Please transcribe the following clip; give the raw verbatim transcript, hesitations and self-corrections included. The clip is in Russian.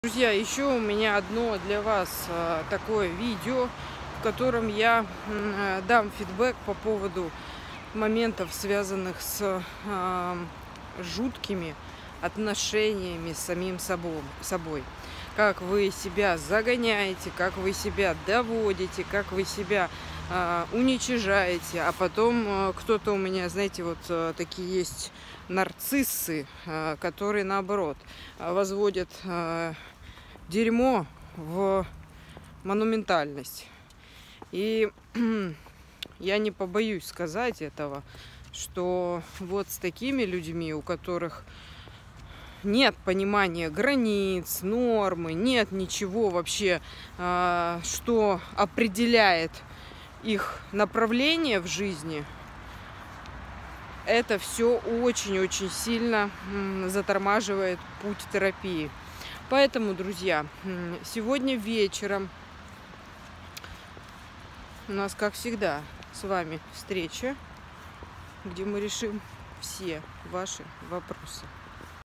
Друзья, еще у меня одно для вас а, такое видео, в котором я м, дам фидбэк по поводу моментов, связанных с а, жуткими отношениями с самим собой, собой. Как вы себя загоняете, как вы себя доводите, как вы себя а, уничижаете, а потом а, кто-то у меня, знаете, вот а, такие есть нарциссы, а, которые наоборот а, возводят а, дерьмо в монументальность. И я не побоюсь сказать этого, что вот с такими людьми, у которых нет понимания границ, нормы, нет ничего вообще, что определяет их направление в жизни, это все очень-очень сильно затормаживает путь терапии. Поэтому, друзья, сегодня вечером у нас, как всегда, с вами встреча, где мы решим все ваши вопросы.